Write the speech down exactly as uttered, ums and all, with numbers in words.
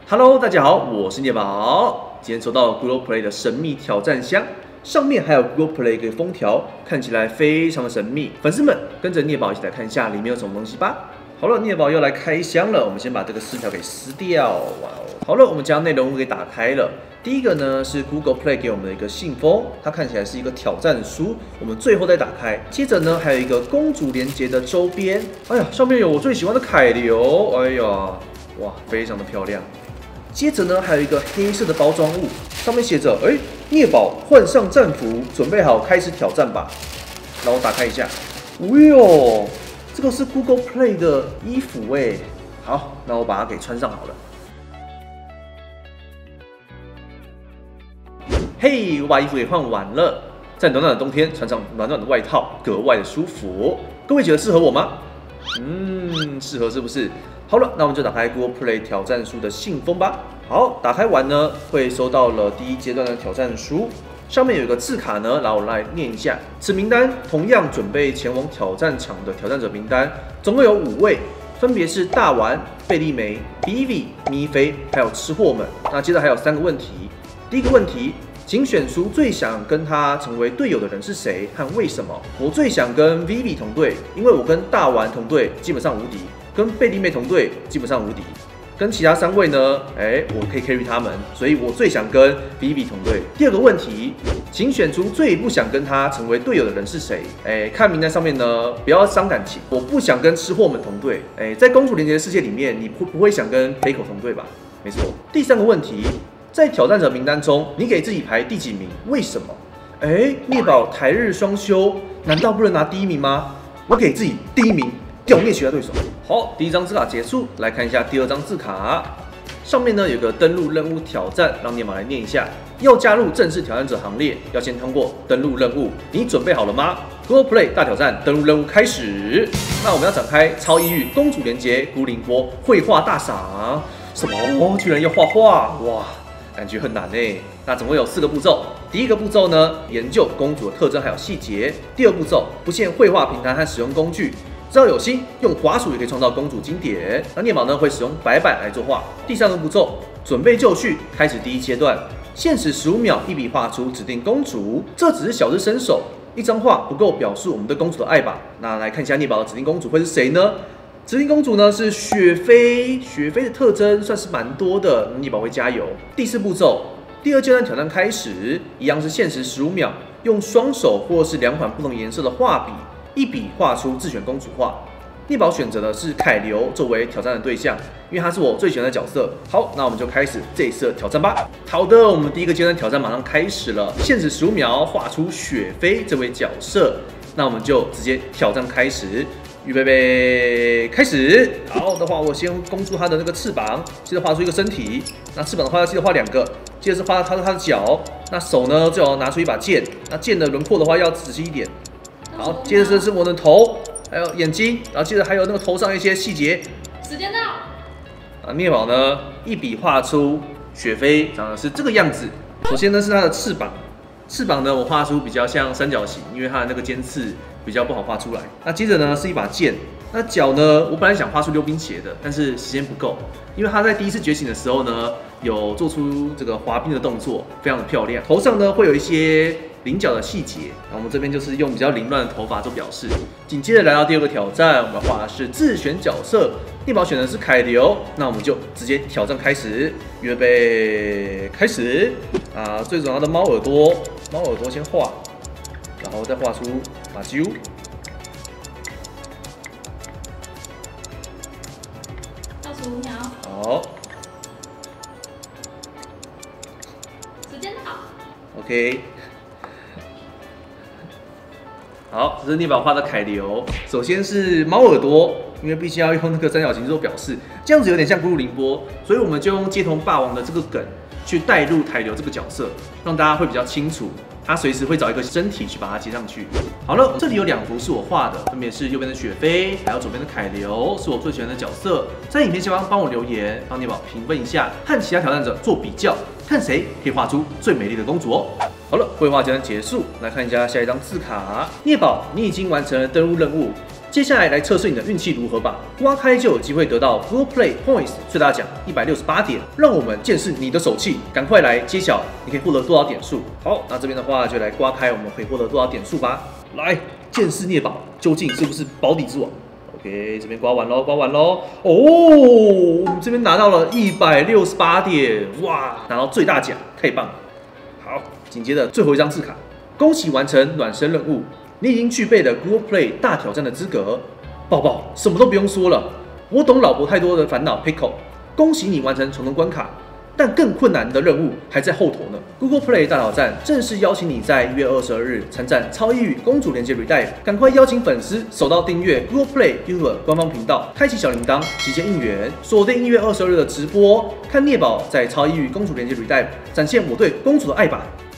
Hello， 大家好，我是聂宝。今天收到 Google Play 的神秘挑战箱，上面还有 Google Play 一个封条，看起来非常的神秘。粉丝们跟着聂宝一起来看一下里面有什么东西吧。好了，聂宝又来开箱了，我们先把这个撕条给撕掉。哇哦！好了，我们将内容物给打开了。第一个呢是 Google Play 给我们的一个信封，它看起来是一个挑战书。我们最后再打开，接着呢还有一个公主连结的周边。哎呀，上面有我最喜欢的凯流。哎呀，哇，非常的漂亮。接着呢还有一个黑色的包装物，上面写着：哎，聂宝换上战服，准备好开始挑战吧。然后打开一下，哎呦！这个是 Google Play 的衣服哎，好，那我把它给穿上好了。嘿，我把衣服给换完了，在暖暖的冬天穿上暖暖的外套，格外的舒服。各位觉得适合我吗？嗯，适合是不是？好了，那我们就打开 Google Play 挑战书的信封吧。好，打开完呢，会收到了第一阶段的挑战书。上面有一个字卡呢，然后我来念一下。此名单同样准备前往挑战场的挑战者名单，总共有五位，分别是大丸、贝利梅、Vivi、咪菲，还有吃货们。那接着还有三个问题。第一个问题，请选出最想跟他成为队友的人是谁和为什么？我最想跟 Vivi 同队，因为我跟大丸同队基本上无敌，跟贝利梅同队基本上无敌。跟其他三位呢，哎，我可以 carry 他们，所以我最想跟 Vivi 同队。第二个问题，请选出最不想跟他成为队友的人是谁？哎，看名单上面呢，不要伤感情。我不想跟吃货们同队。哎，在公主连结的世界里面，你会不会想跟黑口同队吧？没错。第三个问题，在挑战者名单中，你给自己排第几名？为什么？哎，聂宝台日双修，难道不能拿第一名吗？我给自己第一名。掉灭其他对手。好，第一张字卡结束，来看一下第二张字卡。上面呢有个登录任务挑战，让聂宝来念一下。要加入正式挑战者行列，要先通过登录任务。你准备好了吗 ？Google Play 大挑战登录任务开始。那我们要展开超异域公主连结孤凌波绘画大赏。什么？居然要画画？哇！感觉很难哎。那总共有四个步骤。第一个步骤呢，研究公主的特征还有细节。第二步骤，不限绘画平台和使用工具。只要有心，用滑鼠也可以创造公主经典。那聂宝呢会使用白板来作画。第三个步骤，准备就绪，开始第一阶段，限时十五秒，一笔画出指定公主。这只是小日身手，一张画不够表示我们对公主的爱吧？那来看一下聂宝的指定公主会是谁呢？指定公主呢是雪妃，雪妃的特征算是蛮多的，聂宝会加油。第四步骤，第二阶段挑战开始，一样是限时十五秒，用双手或是两款不同颜色的画笔。一笔画出自选公主画，聂宝选择的是凯流作为挑战的对象，因为他是我最喜欢的角色。好，那我们就开始这一次的挑战吧。好的，我们第一个阶段挑战马上开始了，限时十五秒画出雪妃这位角色。那我们就直接挑战开始，预备备，开始。好的话，我先攻出他的那个翅膀，接着画出一个身体。那翅膀的话要记得画两个，接着是画他的他的脚。那手呢，最好拿出一把剑。那剑的轮廓的话要仔细一点。好，接着是我的头，还有眼睛，然后接着还有那个头上一些细节。 时间到。 啊，聂宝呢一笔画出雪妃长得是这个样子。首先呢是它的翅膀，翅膀呢我画出比较像三角形，因为它的那个尖刺比较不好画出来。那接着呢是一把剑。那脚呢，我本来想画出溜冰鞋的，但是时间不够，因为它在第一次觉醒的时候呢，有做出这个滑冰的动作，非常的漂亮。头上呢会有一些菱角的细节，那我们这边就是用比较凌乱的头发做表示。紧接着来到第二个挑战，我们画的是自选角色，聂宝选的是凯流，那我们就直接挑战开始，预备开始啊！最重要的猫耳朵，猫耳朵先画，然后再画出马啾。 倒数五秒。 好。 时间到。 OK。好，这是聂宝画的凯流。首先是猫耳朵，因为必须要用那个三角形做表示，这样子有点像咕噜凌波，所以我们就用街头霸王的这个梗去带入凯流这个角色，让大家会比较清楚。他随时会找一个身体去把它接上去。好了，这里有两幅是我画的，分别是右边的雪妃，还有左边的凯流，是我最喜欢的角色。在影片下方帮我留言，帮聂宝评分一下，和其他挑战者做比较，看谁可以画出最美丽的公主哦。好了，绘画阶段结束，来看一下下一张字卡。聂宝，你已经完成了登录任务， 接下来来测试你的运气如何吧，刮开就有机会得到 Google Play Points 最大奖一百六十八点，让我们见识你的手气，赶快来揭晓你可以获得多少点数。好，那这边的话就来刮开我们可以获得多少点数吧。来，剑士聂宝究竟是不是保底之王 ？OK， 这边刮完喽，刮完喽。哦，我们这边拿到了一百六十八点，哇，拿到最大奖，太棒了。好，紧接着最后一张字卡，恭喜完成暖身任务。你已经具备了 Google Play 大挑战的资格，宝宝什么都不用说了，我懂老婆太多的烦恼 Pickle， 恭喜你完成重重关卡，但更困难的任务还在后头呢。Google Play 大挑战正式邀请你在一月二十二日参战超异域公主连接 Redive， 赶快邀请粉丝手到订阅 Google Play YouTube 官方频道，开启小铃铛，提前应援，锁定一月二十二日的直播，看聂宝在超异域公主连接 Redive 展现我对公主的爱吧。